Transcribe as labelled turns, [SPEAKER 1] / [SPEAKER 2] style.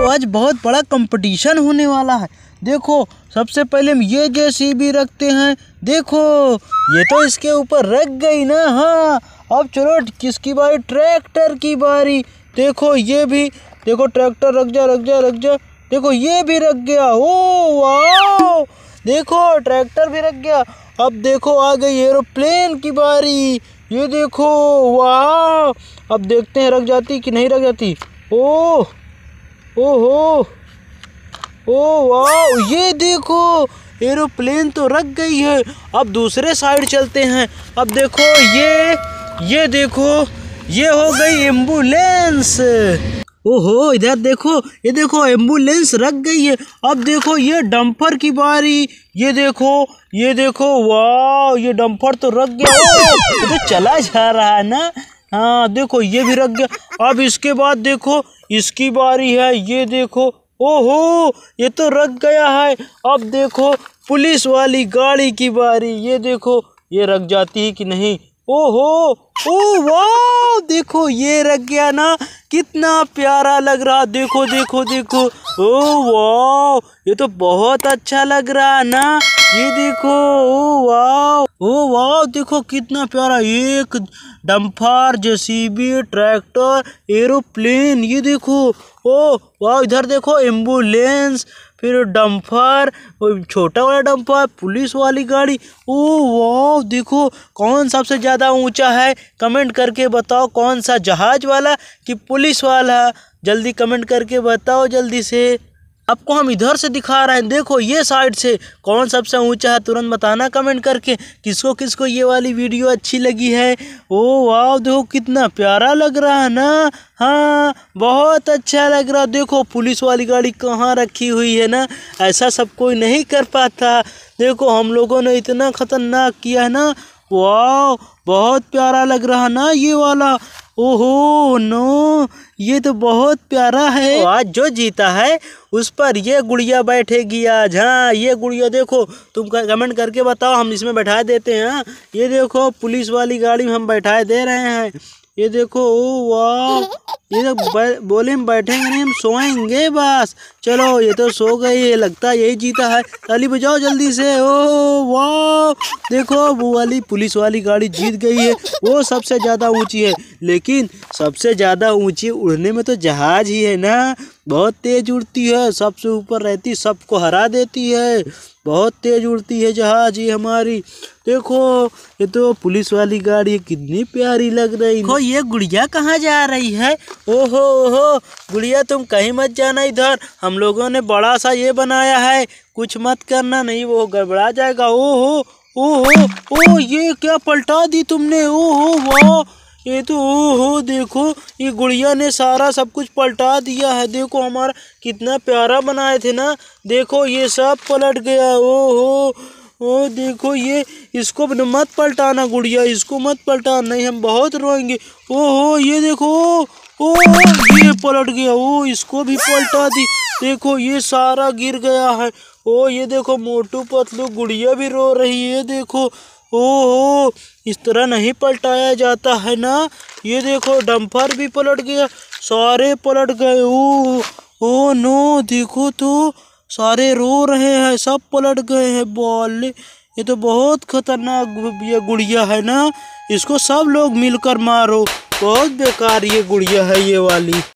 [SPEAKER 1] आज बहुत बड़ा कंपटीशन होने वाला है। देखो सबसे पहले हम ये जेसीबी रखते हैं। देखो ये तो इसके ऊपर रख गई ना। हाँ अब चलो किसकी बारी? ट्रैक्टर की बारी। देखो ये भी, देखो ट्रैक्टर रख जा रख जा रख जा। देखो ये भी रख गया। ओ वाह, देखो ट्रैक्टर भी रख गया। अब देखो आ गई एरोप्लेन की बारी। ये देखो वाह, अब देखते हैं रख जाती कि नहीं रख जाती। ओह ओहो ओ वाह, ये देखो एरोप्लेन तो रख गई है। अब दूसरे साइड चलते हैं। अब देखो ये देखो ये हो गई एम्बुलेंस। ओहो इधर देखो, ये देखो एम्बुलेंस रख गई है। अब देखो ये डंपर की बारी। ये देखो वाह, ये डंपर तो रख गया। ये तो चला जा रहा है ना। हाँ देखो ये भी रख गया। अब इसके बाद देखो इसकी बारी है। ये देखो ओहो ये तो रख गया है। अब देखो पुलिस वाली गाड़ी की बारी। ये देखो ये रख जाती है कि नहीं। ओहो ओ वाह, देखो ये रख गया ना, कितना प्यारा लग रहा। देखो देखो देखो, ओ वाह ये तो बहुत अच्छा लग रहा है ना। ये देखो ओ वाह देखो कितना प्यारा। एक डंपर, जेसीबी, ट्रैक्टर, एरोप्लेन। ये देखो ओ वाह, इधर देखो एम्बुलेंस, फिर डंपर, छोटा वाला डंपर, पुलिस वाली गाड़ी। ओ वाह देखो कौन सबसे ज़्यादा ऊंचा है? कमेंट करके बताओ, कौन सा जहाज वाला कि पुलिस वाला? जल्दी कमेंट करके बताओ जल्दी से। आपको हम इधर से दिखा रहे हैं। देखो ये साइड से कौन सबसे ऊंचा है, तुरंत बताना कमेंट करके। किसको किसको ये वाली वीडियो अच्छी लगी है। ओ वाह देखो कितना प्यारा लग रहा है ना। हाँ बहुत अच्छा लग रहा। देखो पुलिस वाली गाड़ी कहाँ रखी हुई है ना, ऐसा सब कोई नहीं कर पाता। देखो हम लोगों ने इतना खतरनाक किया है ना। वाह बहुत प्यारा लग रहा ना ये वाला। ओहो नो, ये तो बहुत प्यारा है। आज जो जीता है उस पर ये गुड़िया बैठेगी आज। हाँ ये गुड़िया देखो, तुम कमेंट करके बताओ, हम इसमें बैठा देते हैं। हाँ ये देखो पुलिस वाली गाड़ी में हम बैठा दे रहे हैं। ये देखो ओ वाह, ये तो बोले हम बैठेंगे नहीं, हम सोएंगे बस। चलो ये तो सो गई है, लगता है यही जीता है। ताली बजाओ जल्दी से। ओ वाह देखो वो वाली पुलिस वाली गाड़ी जीत गई है। वो सबसे ज़्यादा ऊंची है, लेकिन सबसे ज़्यादा ऊंची उड़ने में तो जहाज ही है ना। बहुत तेज उड़ती है, सबसे ऊपर रहती, सबको हरा देती है। बहुत तेज उड़ती है जहाज ये हमारी। देखो ये तो पुलिस वाली गाड़ी कितनी प्यारी लग रही है। देखो ये गुड़िया कहाँ जा रही है? ओहो ओहो गुड़िया तुम कहीं मत जाना, इधर हम लोगों ने बड़ा सा ये बनाया है, कुछ मत करना, नहीं वो गड़बड़ा जाएगा। ओहो ओहो ओ ये क्या पलटा दी तुमने? ओहो वाह, ये तो ओहो देखो ये गुड़िया ने सारा सब कुछ पलटा दिया है। देखो हमारा कितना प्यारा बनाए थे ना, देखो ये सब पलट गया। ओहो ओ देखो ये, इसको मत पलटाना गुड़िया, इसको मत पलटाना, नहीं हम बहुत रोएंगे। ओहो ये देखो ओ ये पलट गया। ओ इसको भी पलटा दी। देखो ये सारा गिर गया है। ओ ये देखो मोटू पतलू गुड़िया भी रो रही है। देखो ओहो इस तरह नहीं पलटाया जाता है ना। ये देखो डंपर भी पलट गया, सारे पलट गए। ओ नो देखो तो सारे रो रहे हैं, सब पलट गए हैं। बॉल ये तो बहुत खतरनाक ये गुड़िया है ना, इसको सब लोग मिलकर मारो। बहुत बेकार ये गुड़िया है ये वाली।